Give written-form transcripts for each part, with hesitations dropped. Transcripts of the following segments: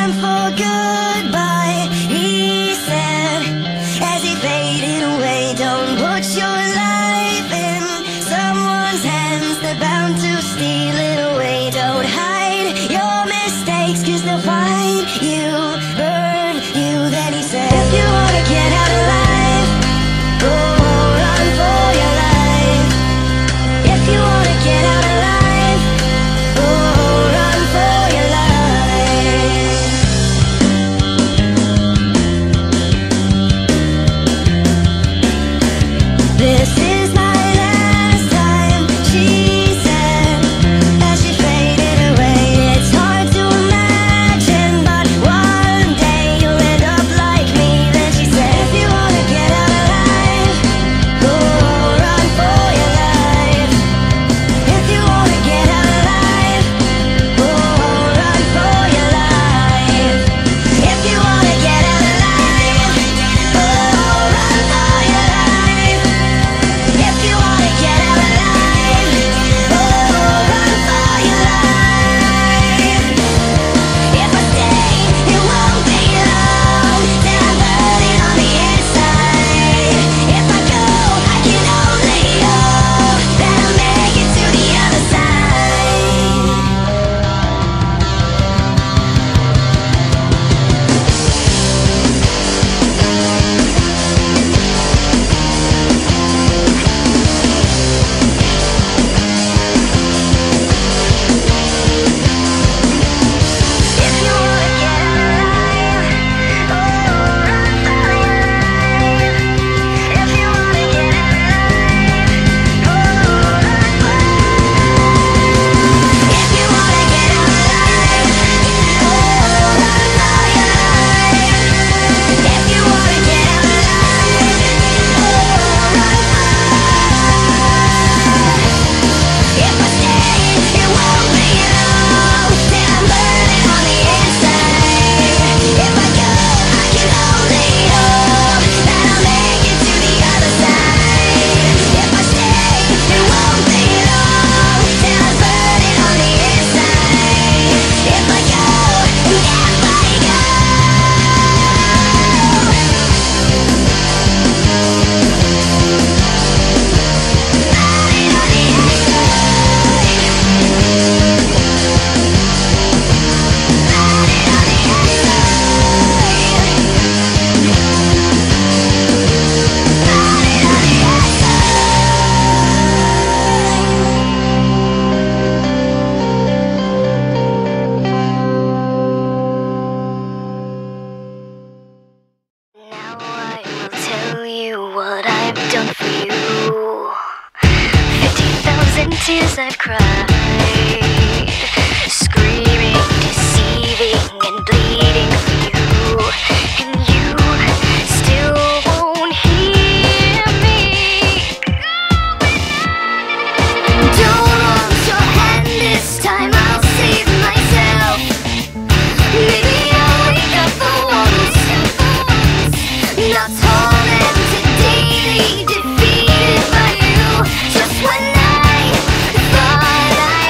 time for goodbye, he said, as he faded away. Don't put your life in someone's hands, they're bound to steal it away. Don't hide your mistakes, 'cause they'll find you, burn you. Then he said, if you wanna get out alive, go run for your life. If you wanna get out alive, go run for your life. This is my last time, she said, as she faded away. It's hard to imagine, but one day you'll end up like me. Then she said, if you wanna get out alive, go run for your life. If you wanna get out alive, go run for your life. If you wanna get out alive, go run for your life. If you wanna get out alive, go run for your life. If I stay, it won't be long till I'm burning on the inside. If I go, I can only hope that I'll make it to the other side. If you wanna get alive, go run for your life. If you wanna get alive, go run for your life. If you wanna get alive, go run for your life. If you wanna get alive, go run for your life. If I stay, it won't be long till I'm burning on the inside. If I go, I can only hope that I'll make it to the other side. If I stay, it won't be long till I'm burning on the inside. If I go, and if I go, burning on the Now I will tell you what I've done for you. 50,000 tears I've cried, screaming, deceiving, and bleeding for you. And you still won't hear me. Don't hold your hand this time, I'll save myself. Maybe I'll wake up for once, not tormented daily, defeated by you. Just when I thought I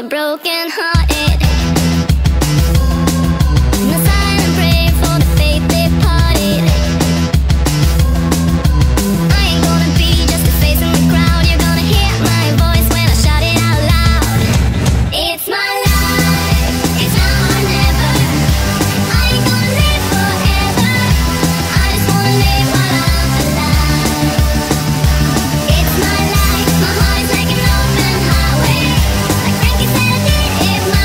broken hearted. No sign and pray for the faith departed. I ain't gonna be just a face in the crowd. You're gonna hear my voice when I shout it out loud. It's my life, it's now or never. I ain't gonna live forever. I just wanna live while I'm alive. It's my life, my heart is like an open highway. Like Frankie said I did it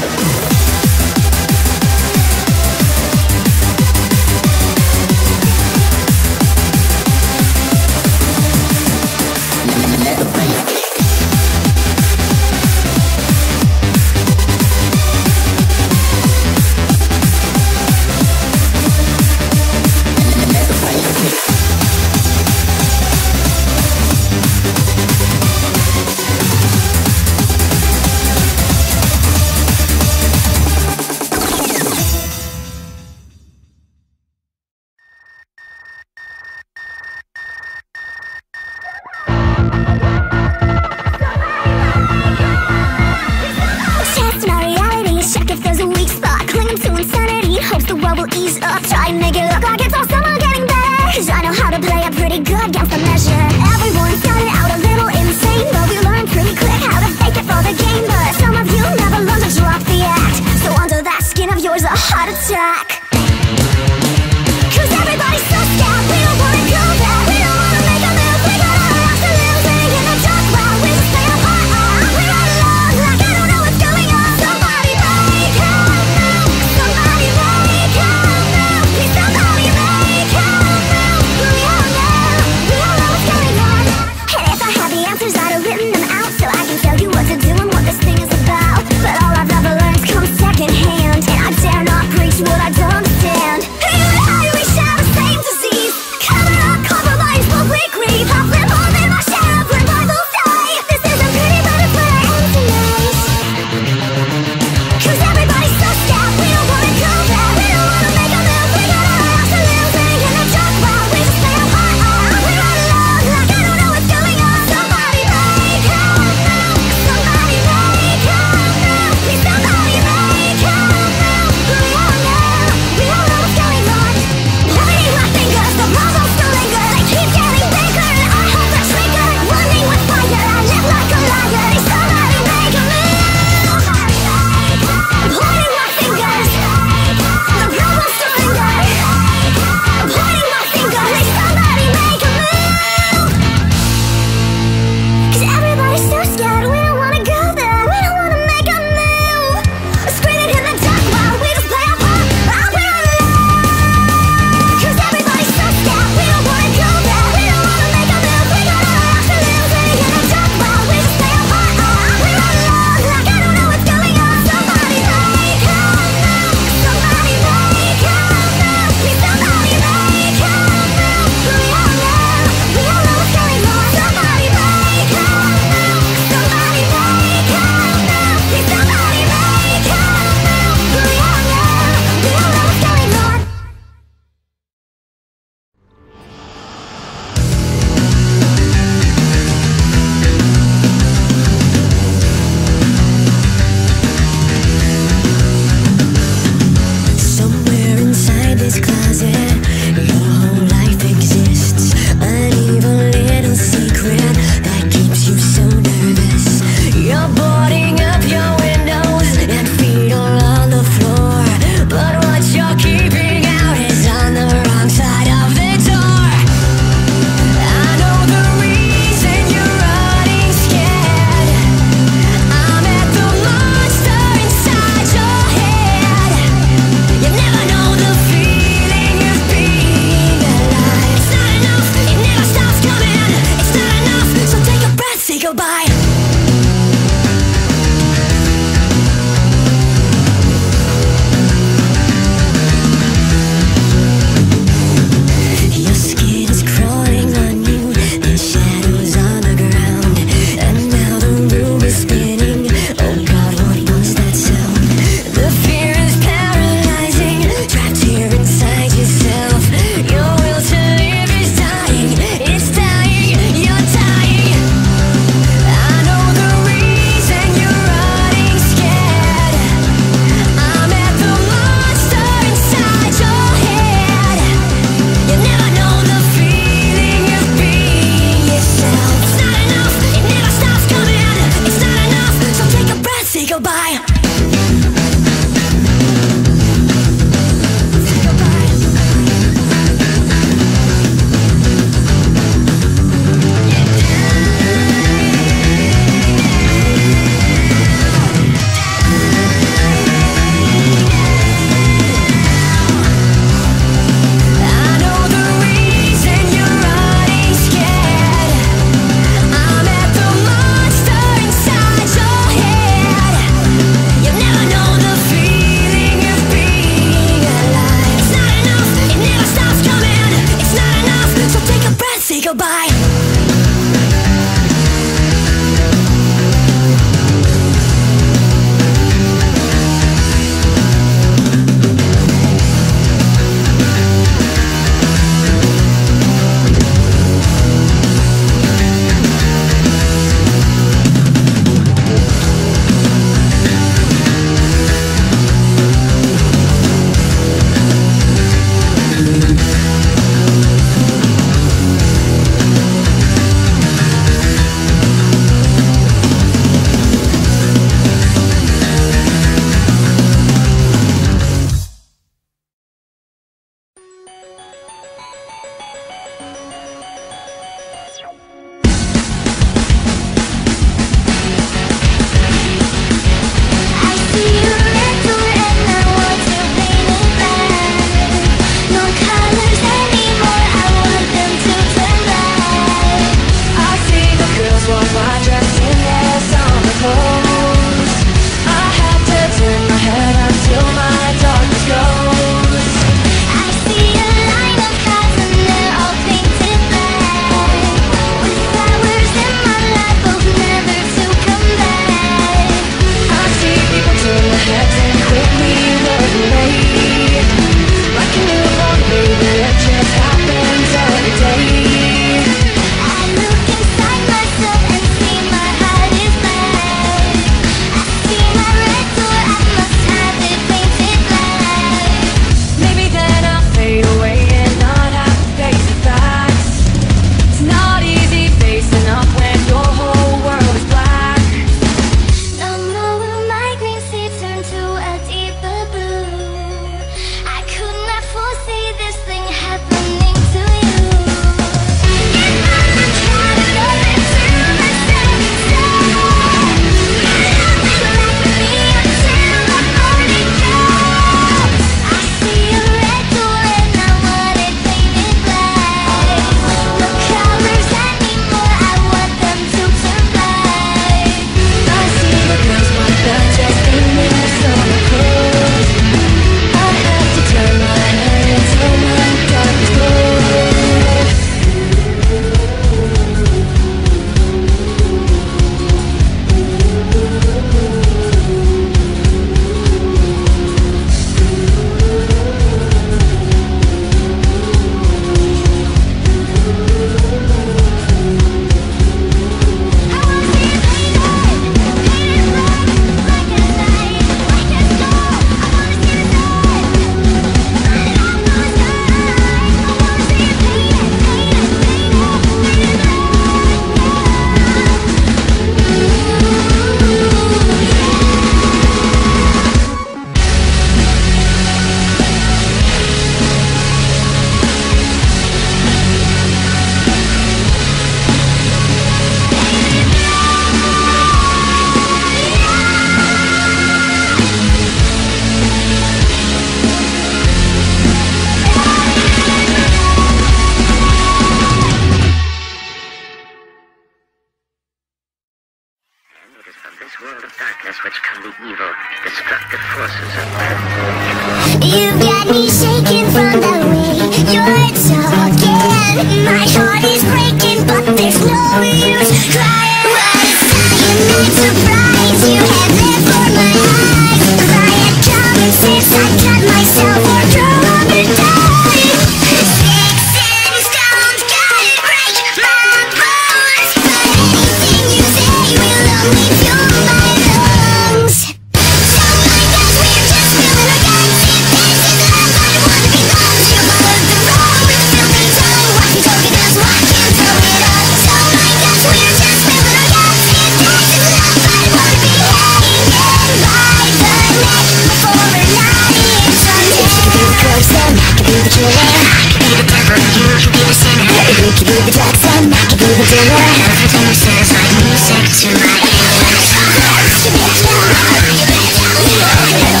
this world of darkness which come the evil, destructive forces of You got me shaking from the way you're talking. My heart is breaking, but there's no use crying. What a cyanide surprise you have there for my eyes. If I had common sense, I'd cut myself or throw up and die. Sticks and stones could break my bones, but anything you say will only fuel my lungs. So my guts, we're just spilling our guts. This is love, I wanna be loved. You followed the road with filthy tongue. Walking token dust, watching throw it up. So my guts, we're just spilling our guts. This is love, I wanna be hanging by the neck before we're not in someday. You could be the person, I could be the killer. I could be the devil, you could be the sinner. You could be the Jackson, I could be the dealer. Everything says like music to my ears. You better know, you better know. You better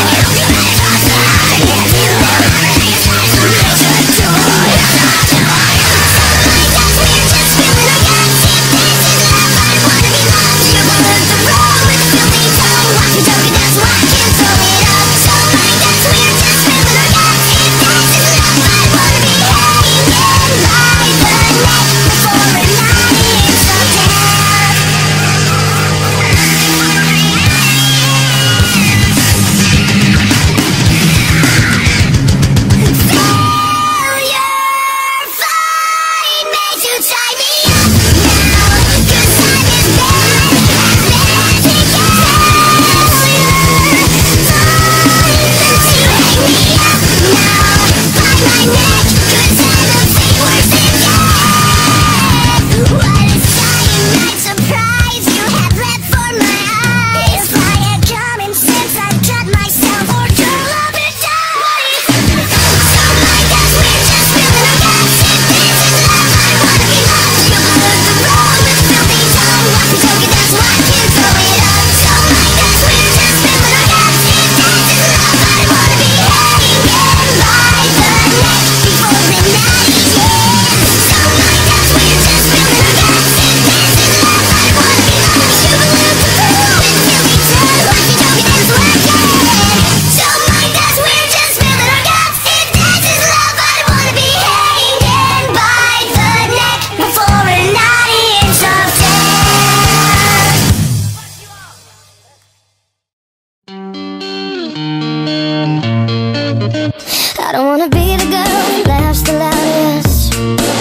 I don't wanna be the girl who laughs the loudest,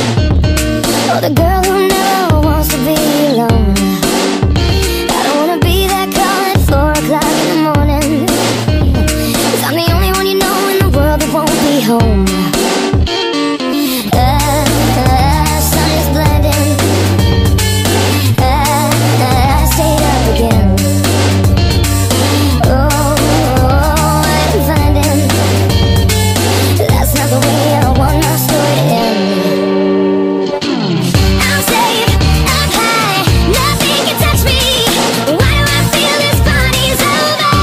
or the girl who never wants to be alone. I don't wanna be that call at 4 o'clock in the morning, 'cause I'm the only one you know in the world that won't be home. Sun is blinding, I stayed up again. The way I want my story to end. I'm safe, I'm high, nothing can touch me. Why do I feel this party's over?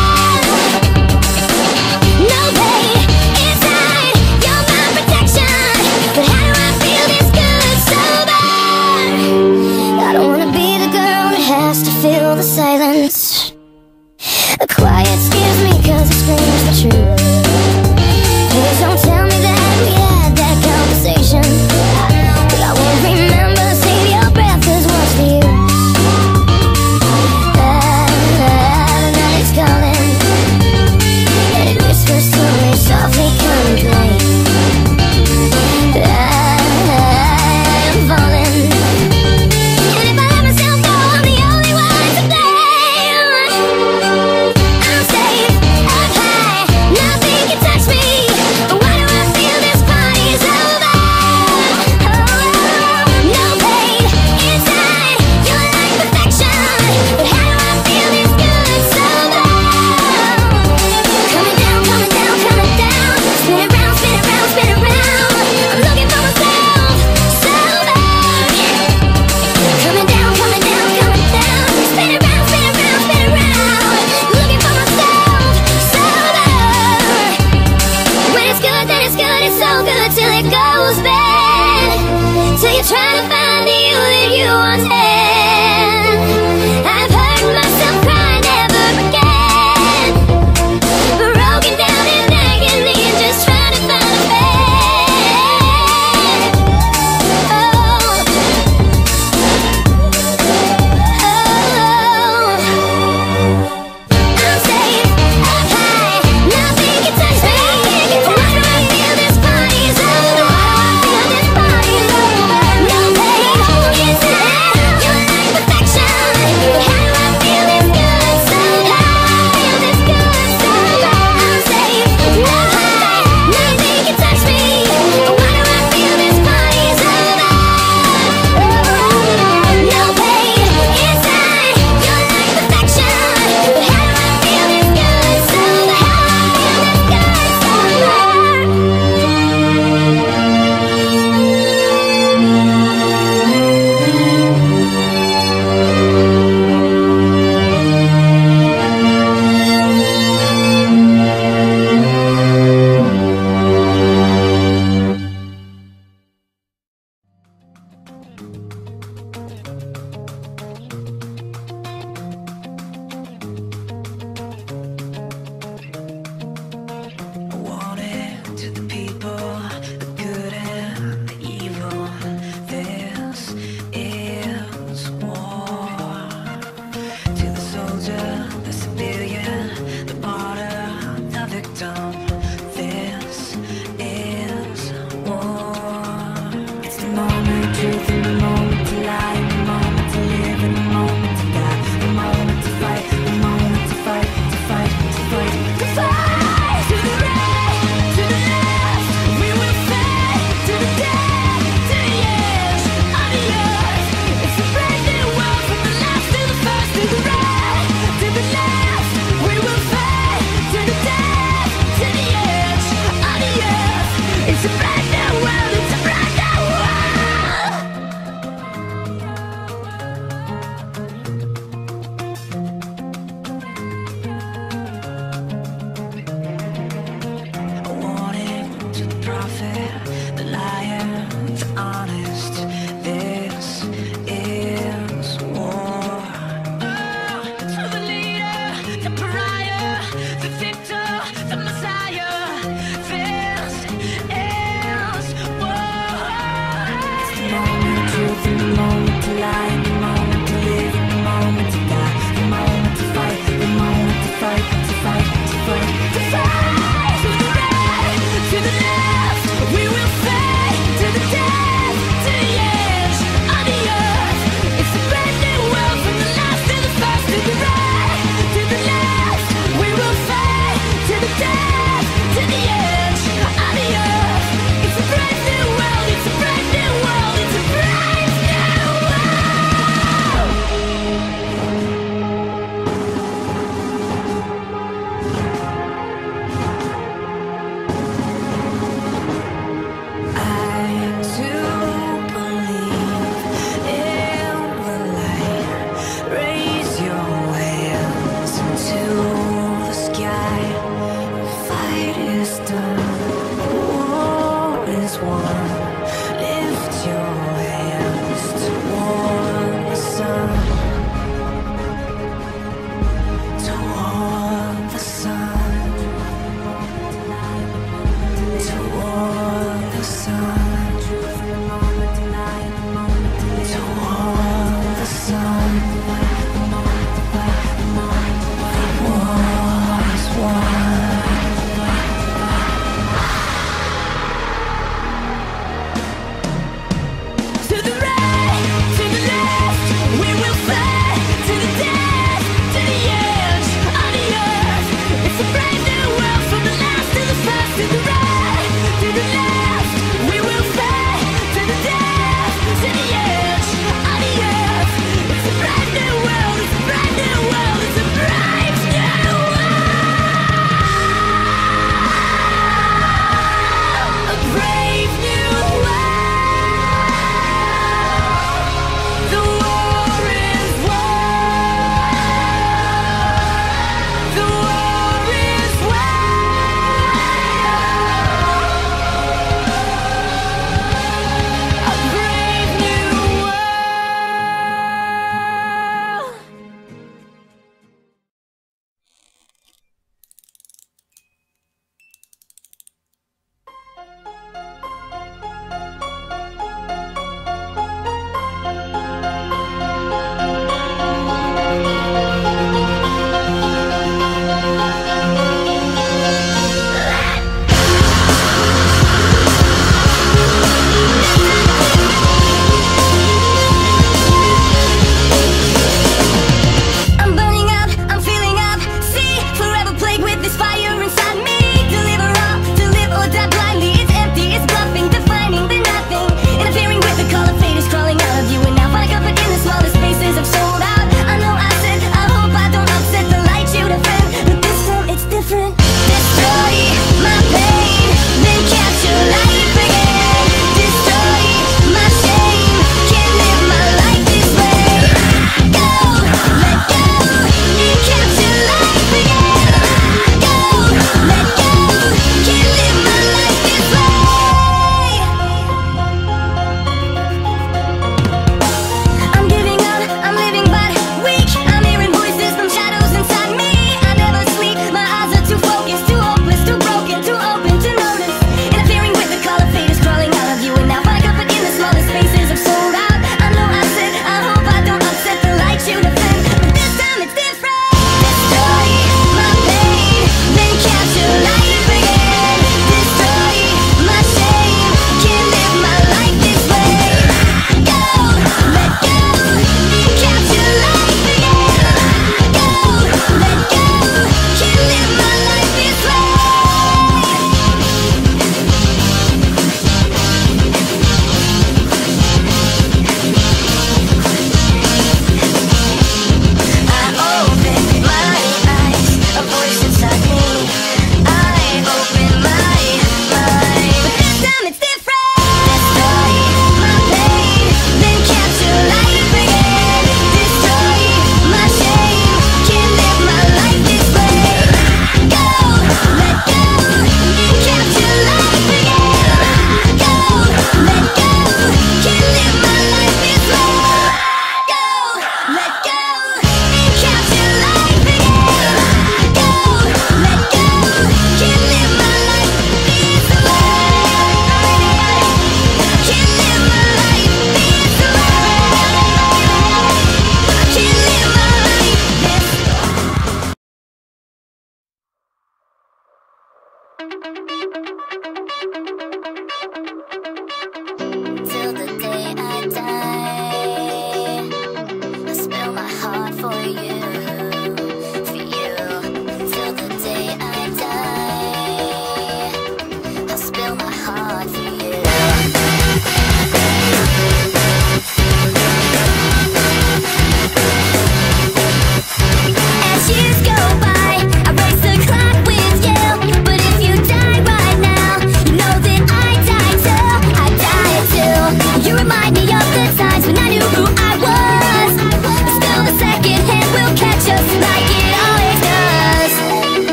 No pain inside, you're my protection. But how do I feel this good sober? I don't wanna be the girl that has to fill the silence. The quiet scares me 'cause it screams the truth. Please don't tell me that we had that conversation, 'cause I won't remember. Save your breath, 'cause what's the use? The night is calling, and it whispers to me softly, complain. I'm falling, and if I let myself go, I'm the only one to blame. soldier, the civilian, the martyr, the victim. This is war. It's the moment of truth and the moment to lie, the moment to live and the moment to die, the moment to fight, the moment to fight, to fight, to fight, to fight. To the right, to the left, we will fight to the death, to the edge of the earth. It's a brand new world from the last to the first, to the right, to the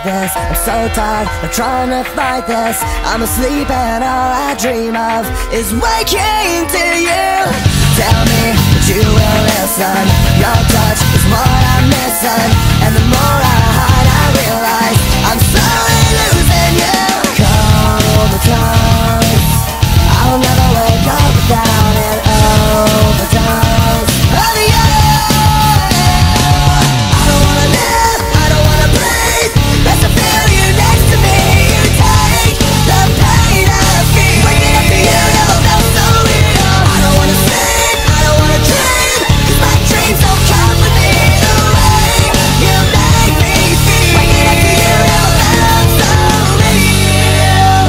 like this. I'm so tired of trying to fight this. I'm asleep and all I dream of is waking to you. Tell me that you will listen. Your touch is what I'm missing, and the more I hide I realize I'm slowly losing you. Comatose, I'll never wake up without an overdose of you. I don't wanna live, I don't wanna breathe. There's a feel you next to me. You take the pain I feel. Waking up to you never felt so real. I don't wanna sleep, I don't wanna dream, 'cause my dreams don't come with me. The way you make me feel. Waking up to you never felt so real.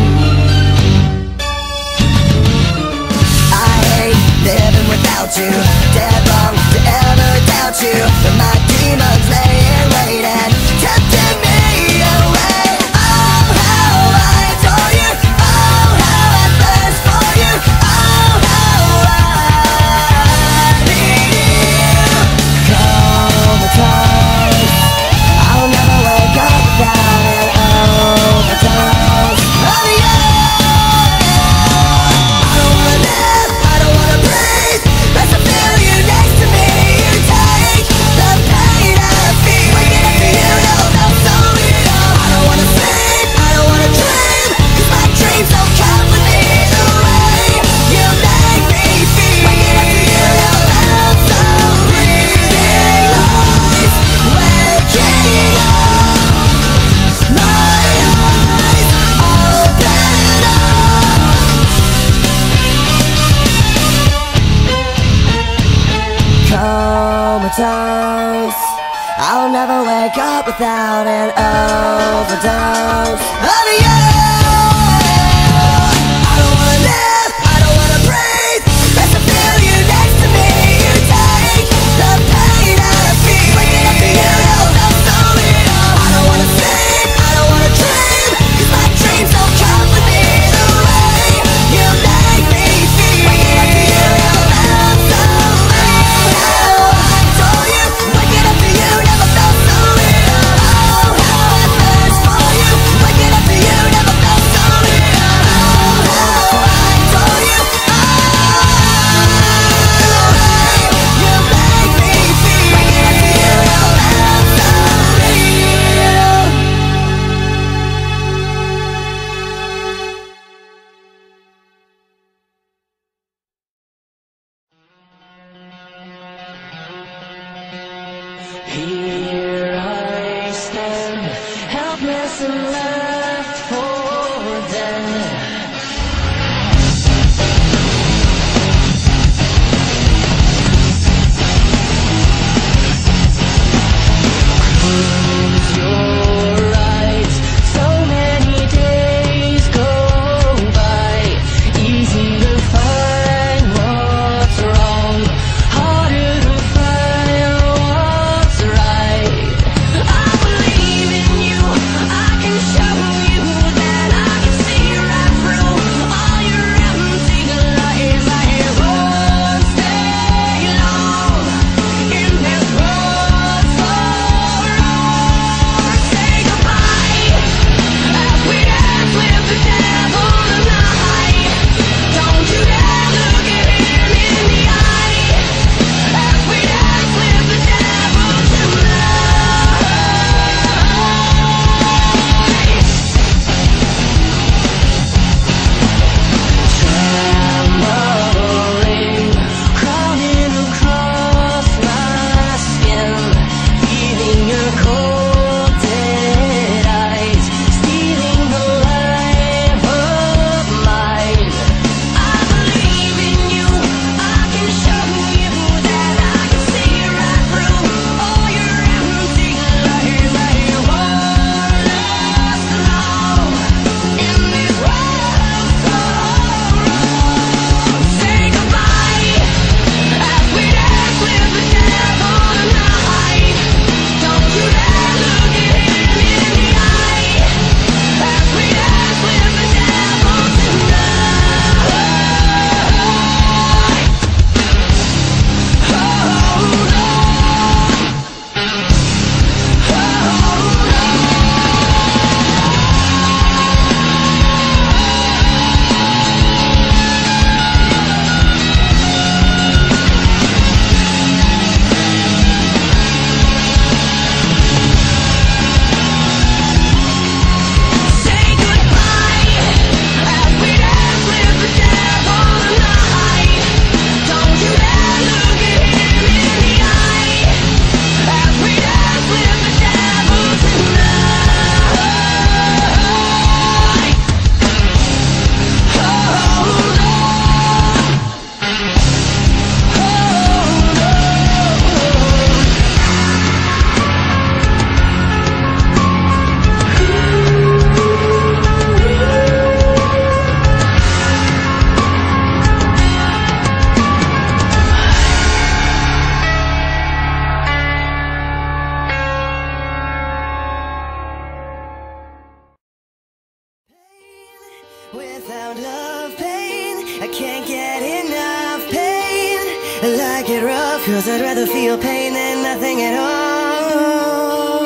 I hate living without you. Dead wrong to ever doubt you. But my demons laying waiting, tempting me away. Oh, how I adore you. Oh, how I thirst for you. Oh, how I need you. Comatose, I'll never wake up without an overdose of you. I don't wanna live, I don't wanna breathe. There's a feel you next to me. You take the pain I feel. Waking up to you never felt so real. I don't wanna sleep, I don't wanna dream, 'cause my dreams don't come with me. The way you make me feel. Waking up to you never felt so real. Eyes waking up, my eyes open up. Comatose, I'll never wake up without an overdose of you. I don't wanna live, I don't wanna breathe. There's a feel you next to me. You take the pain I feel. Waking up to you never felt so real. I don't wanna sleep, I don't wanna dream, 'cause my dreams don't come with me. The way you make me feel. Waking up to you never felt so real. How I adore you. Waking up to you never felt so real. Oh, how I thirst for you. Waking up to you never felt so real. Oh, how I adore you. You make me feel. Waking up to you never felt so real. Here I stand, helpless and left for dead. Close your eyes. So many days go by. Easy to find what's wrong, harder to find what's right. I believe in you, I can show Without love, pain, I can't get enough pain. I like it rough, cause I'd rather feel pain than nothing at all.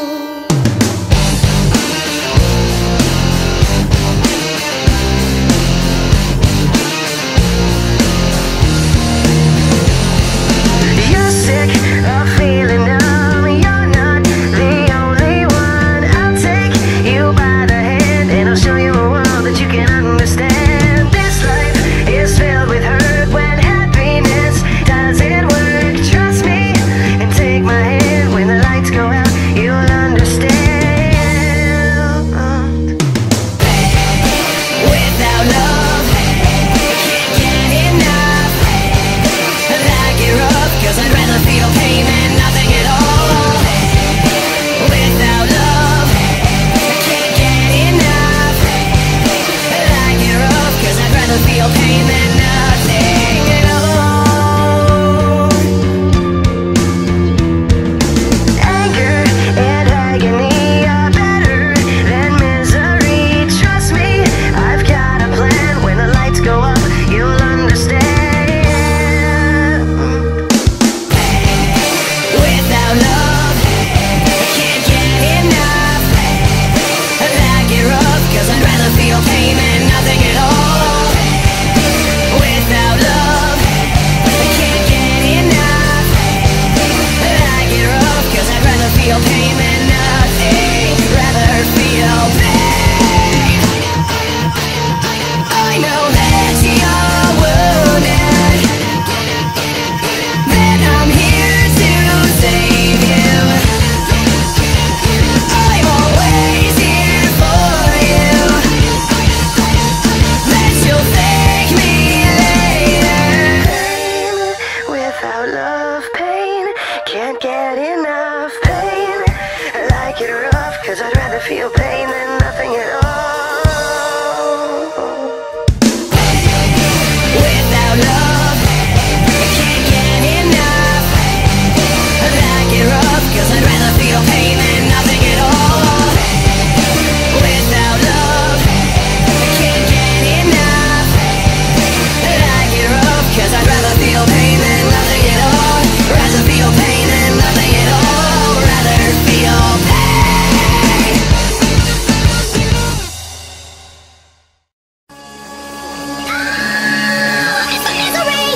You're sick of feeling numb. You're not the only one. I'll take you by the hand and I'll show you a world that you can understand. This life is filled with hurt when happiness doesn't work. Trust me and take my hand. When the lights go out, you'll understand. Without love, can't get enough. I like it rough, cause I'd rather feel pain than nothing at all. Without love, I can't get enough. I like it rough, cause I'd rather feel pain than nothing at all. Anger and agony are better than misery. Trust me, I've got a plan. When the lights go up, you'll understand. Without love, I can't get enough. I like it rough, cause I'd rather feel pain than nothing at all. Without love, I can't get enough. I like it rough, cause I'd rather feel pain than nothing. Rather feel pain. I know that you're wounded, that I'm here to save you. I'm always here for you, that you'll thank me later. Without love, pain, can't get enough pain. I like it rough, cause I'd rather feel pain than nothing at all. Without love, I can't get enough. I like it rough, cause I'd rather feel pain than nothing at all. Without love, I can't get enough. I like it rough, cause I'd rather feel pain than nothing at all. Rather feel pain than nothing at all. Rather feel pain. It's the misery.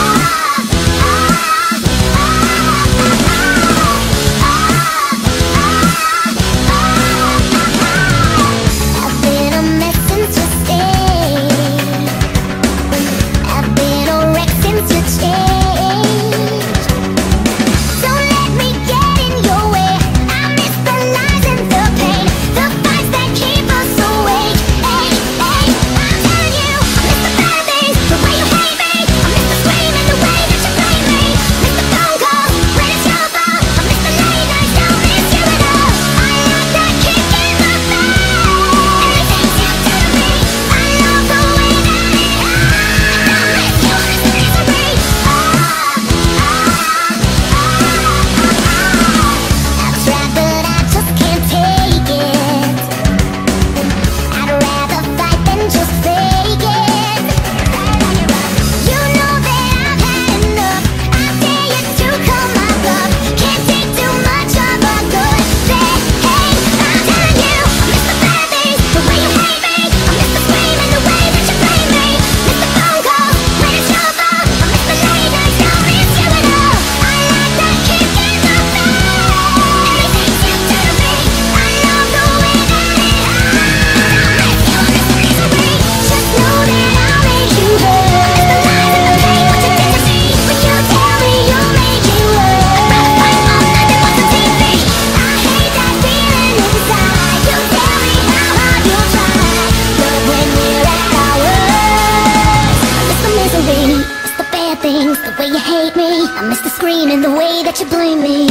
I've been a mess since you stayed. I've been a wreck since you changed. Don't let me get in your way. I miss the lies and the pain, the fights that keep us awake. Hey, hey, I'm telling you, I miss the bad things, the way you hate me. I miss the screaming, the way that you blame me. Miss the phone calls when it's your fault. I miss the late nights, don't miss you at all. I like that kick in the face. Everything's you do to me. I love the way that it hurts. I miss you, I miss the misery. I've tried, but I just can't take it. I'd rather fight than just fake it. You know that I've had enough. I dare you to call my bluff. Can't take too much of a good thing. Hey, I'm telling you, I miss the bad things, the way you hate me. I miss the screaming, the way that you blame me. Miss the phone calls when it's your fault. I miss the late nights, don't miss you at all. I like that kick in the face. Everything's you do to me. I love the way that it hurts. I miss you, I miss the misery. Just know that I'll make you hurt. The lies and the pain, what you did to me. When you tell me you'll make it work. I'd rather fight all night than watch the TV. I hate that feeling inside. You tell me how hard you try, but when we're at our worst, I miss the misery, miss the bad things, the way you hate me. I miss the screaming, the way that you blame me.